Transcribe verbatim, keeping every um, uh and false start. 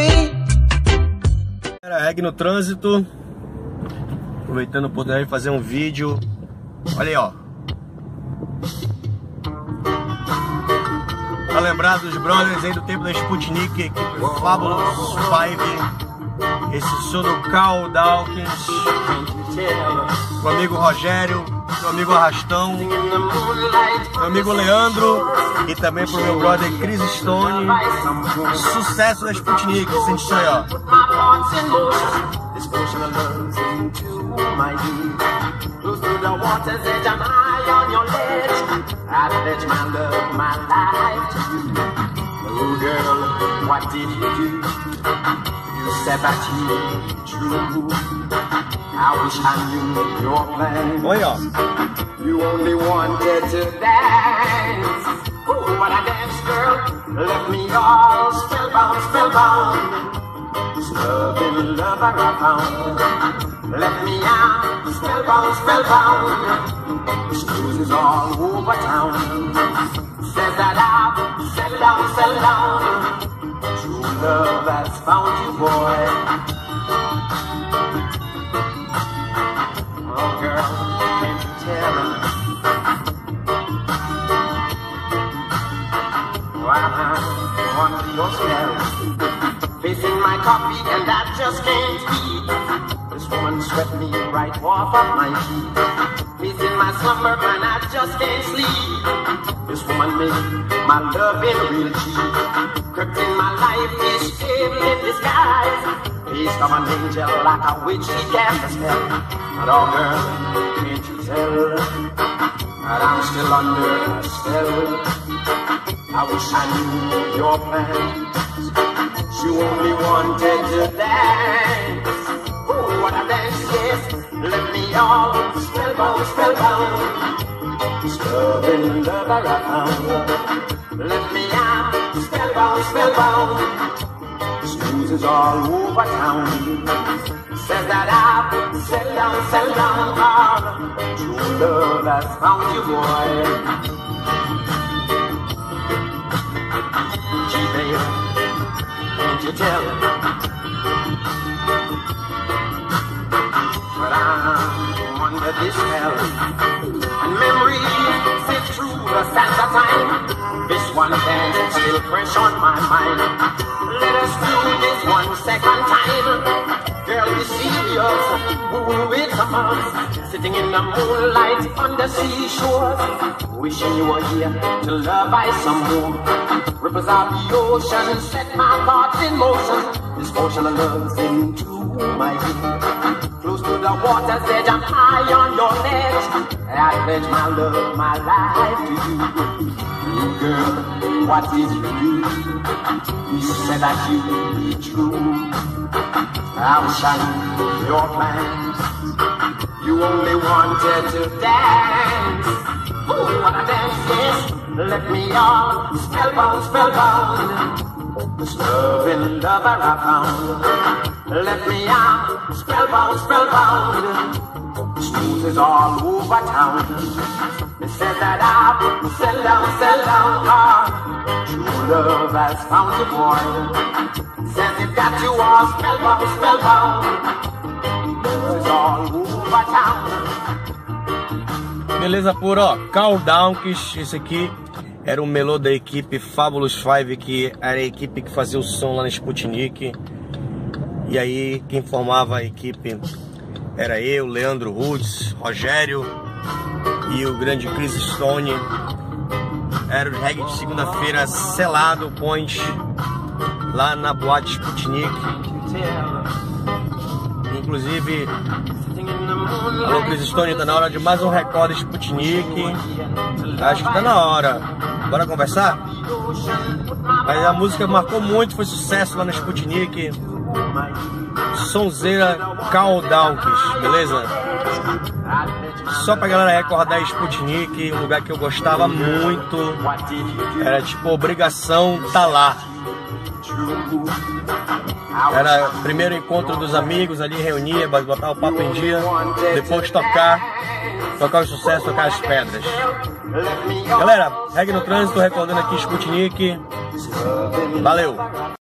Era reggae no trânsito. Aproveitando a oportunidade de fazer um vídeo. Olha aí, ó. Pra lembrar dos brothers aí do tempo da Sputnik, equipe Fabulous Five. Esse som do Carl Dawkins, meu amigo Rogério, meu amigo Arrastão, meu amigo Leandro e também pro meu brother Chris Stone. Sucesso da Sputnik, sente isso aí, ó. Said that you true. I wish I knew your plan. Olha, ó. You only wanted to dance. Ooh, what a dance, girl. Left me all spellbound, spellbound. This loving lover I found. Left me out spellbound, spellbound. This news is all over town. Says that I've settled down, settled down. True love has found you, boy. Oh, girl, can't you tell me why I'm under your spell? Facing my coffee and I just can't eat. This woman swept me right off of my feet. Facing my slumber and I just can't sleep. This woman made my loving real cheap. Crept in my life, is devil in disguise. He's come an angel like a witch, he cast a spell. But oh girl, can't you tell that I'm still under a spell? I wish I knew your plans. You only wanted to dance. Ooh, what a dance, yes. Let me all spellbound, spellbound. This loving lover I found. Let me out. Spellbound, spellbound. This news is all over town. Says that I've settled down, settled down. Oh, true love has found you, boy. Gee, baby, can't you tell? But I'm under this spell. And memories sit through the sands of time. This one dance still fresh on my mind. Let us do this one second time. Girl, be serious, ooh, it's a must. Sitting in the moonlight on the seashore, wishing you were here to love I some more. Rivers of the ocean set my thoughts in motion. This ocean of love's into my head. Close to the water's edge, I'm high on your ledge. I pledge my love, my life to you. You girl, what did you do? You said that you'd be true. I wish I knew your plans. You only wanted to dance. Ooh, what a dance, yes. Let me all spellbound, spellbound. This loving lover I found. Let me out spellbound, spellbound. This news is all over town. It says that I've settled down, settled down. Oh, true love has found you, boy. Says it got you all spellbound, spellbound. This is all over town. Beleza pura, ó. Carl Dawkins, esse aqui era o melô da equipe Fabulous Five, que era a equipe que fazia o som lá na Sputnik. E aí quem formava a equipe era eu, Leandro Roots, Rogério e o grande Chris Stone. Era o reggae de segunda-feira selado, point, lá na boate Sputnik. Inclusive, alô Chris Stone, tá na hora de mais um recorde Sputnik. Acho que tá na hora. Bora conversar? Mas a música marcou muito, foi sucesso lá na Sputnik. Sonzeira Carl Dawkins, beleza? Só pra galera recordar Sputnik, um lugar que eu gostava muito. Era tipo obrigação tá lá. Era o primeiro encontro dos amigos ali, reunia, botar o papo em dia, depois tocar, tocar o sucesso, tocar as pedras. Galera, reggae no trânsito, recordando aqui Sputnik. Valeu!